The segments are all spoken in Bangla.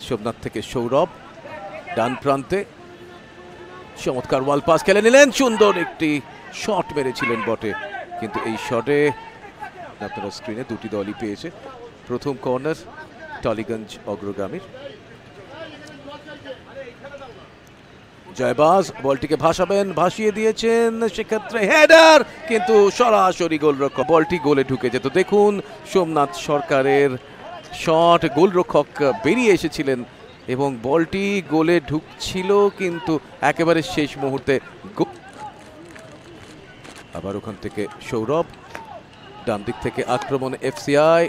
সোমনাথ থেকে সৌরভ ডান প্রান্তে চমৎকার ওয়াল পাস খেলে নিলেন, সুন্দর একটি শট মেরেছিলেন বটে, কিন্তু এই শটে আপনারা স্ক্রিনে দুটি দলই পেয়েছে। প্রথম কর্নার টলিগঞ্জ অগ্রগামীর। জয়বাজ বলটিকে ভাসিয়ে দিয়েছেন, সেক্ষেত্রে হেডার, কিন্তু সরাসরি গোলরক্ষক, বলটি গোলে ঢুকে যেত। দেখুন সোমনাথ সরকারের শট, গোলরক্ষক বেরিয়ে এসেছিলেন এবং বলটি গোলে ঢুকছিল, কিন্তু একেবারে শেষ মুহূর্তে আবার ওখান থেকে সৌরভ, ডান দিক থেকে আক্রমণ এফসিআই,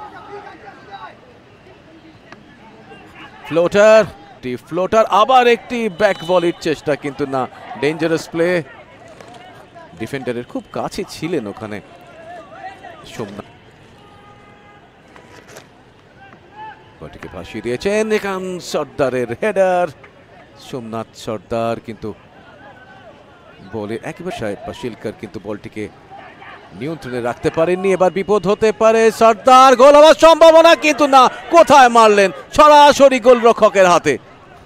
ফ্লোটার, আবার একটি ব্যাক ভলির চেষ্টা, কিন্তু না, ডেঞ্জারাস প্লে, ডিফেন্ডারের খুব কাছে ছিলেন ওখানে সোমনাথ। বলটিকে ভাসিয়ে দিয়েছেন, এখান সর্দারের হেডার, সোমনাথ সর্দার কিন্তু বলে একেবারে শিলকার কিন্তু বলটিকে নিয়ন্ত্রণে রাখতে পারেননি। এবার বিপদ হতে পারে, সর্দার, গোল হওয়ার সম্ভাবনা, কিন্তু না, কোথায় মারলেন, সরাসরি গোলরক্ষকের হাতে।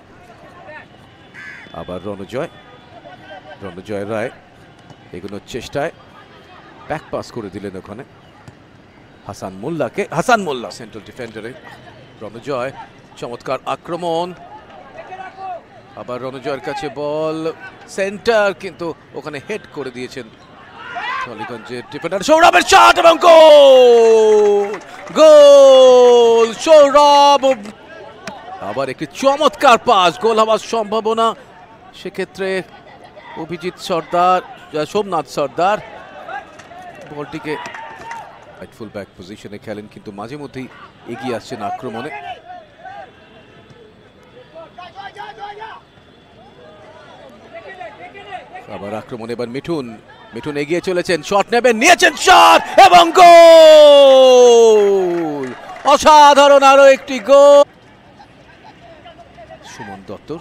আবার রণজয় রায় এগুলোর চেষ্টায় ব্যাক পাস করে দিলেন ওখানে হাসান মোল্লা সেন্ট্রাল ডিফেন্ডারে। রণজয়, চমৎকার আক্রমণ, আবার রণজয়ের কাছে বল, সেন্টার, কিন্তু ওখানে হেড করে দিয়েছেন টলিগঞ্জের ডিফেন্ডার। সৌরভের শট এবং গোল সৌরভ, আবার একটি চমৎকার পাস, গোল হওয়ার সম্ভাবনা, সেক্ষেত্রে সোমনাথ সর্দার বলটিকে ফুল ব্যাক পজিশনে খেলেন, কিন্তু মাঝে মধ্যেই এগিয়ে আসছেন আক্রমণে। আবার আক্রমণে এবার মিঠুন এগিয়ে চলেছেন, শট নেবেন, নিয়েছেন শট এবং গোল, অসাধারণ আরো একটি গোল। সুমন দত্তর,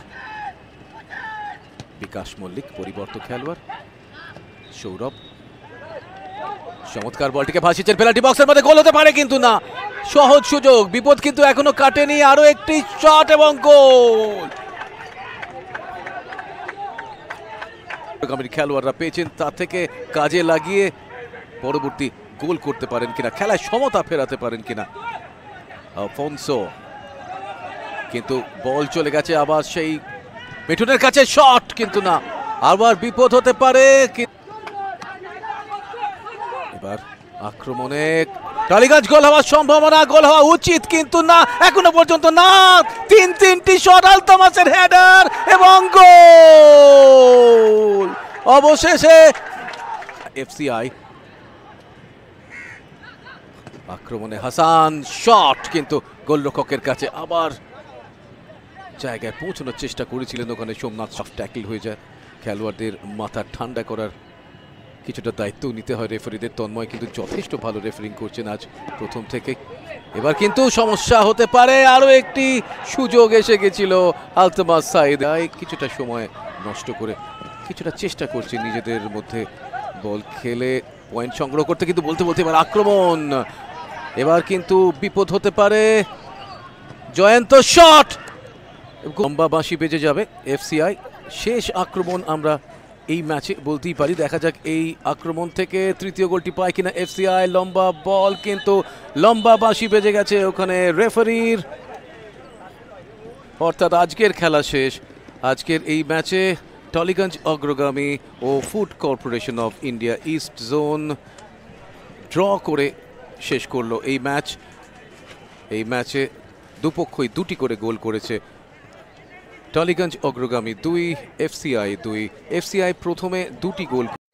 বিকাশ মল্লিক পরিবর্তক খেলোয়াড়। সৌরভ, চমৎকার বলটিকে ভাসিয়েছেন পেনাল্টি বক্সের মধ্যে, গোল হতে পারে, কিন্তু না, সহজ সুযোগ, বিপদ কিন্তু এখনো কাটেনি, আরো একটি শট এবং গোল। খেলোয়াড়রা পেয়েছেন, তা থেকে কাজে লাগিয়ে পরবর্তী গোল করতে পারেন কিনা, খেলায় সমতা ফেরাতে পারেন কিনা আলফোনসো, কিন্তু বল চলে গেছে আবার সেই মিঠুনের কাছে, শট, কিন্তু না, আবার বিপদ হতে পারে। এবার আক্রমণে টলিগঞ্জ, গোল হওয়ার সম্ভাবনা, গোল হওয়া উচিত, কিন্তু না, এখনো পর্যন্ত না, তিনটি শট, আলতামাসের হেডার এবং গোল অবশেষে। এফসিআই আক্রমণে হাসান, শট, কিন্তু গোলরক্ষকের কাছে, আবার জায়গায় পৌঁছানোর চেষ্টা করেছিলেন ওখানে সোমনাথ, সফট ট্যাকল হয়ে যায়। খেলোয়াড়দের মাথা ঠান্ডা করার কিছুটা দায়িত্ব নিতে হয় রেফারিদের। তন্ময় কিন্তু যথেষ্ট ভালো রেফারিং করছেন আজ প্রথম থেকে। এবার কিন্তু সমস্যা হতে পারে, আরো একটি সুযোগ এসে গেছিল আলতামাস সাইদ, কিছুটা সময় নষ্ট করে কিছুটা চেষ্টা করছে নিজেদের মধ্যে বল খেলে পয়েন্ট সংগ্রহ করতে, কিন্তু বলতে এবার আক্রমণ, এবার কিন্তু বিপদ হতে পারে। জয়ন্ত শট, লম্বা বাঁশি বেজে যাবে এফসিআই। শেষ আক্রমণ আমরা এই ম্যাচে বলতেই পারি, দেখা যাক এই আক্রমণ থেকে তৃতীয় গোলটি পায় কিনা এফসিআই। লম্বা বল, কিন্তু লম্বা বাঁশি বেজে গেছে ওখানে রেফারির, অর্থাৎ আজকের খেলা শেষ। আজকের এই ম্যাচে টলিগঞ্জ অগ্রগামী ও food corporation of India east zone draw করে শেষ করলো এই ম্যাচ। এই ম্যাচে দুপক্ষই দুটি করে গোল করেছে। টলিগঞ্জ অগ্রগামী 2, এফসিআই 2। এফসিআই প্রথমে দুটি গোল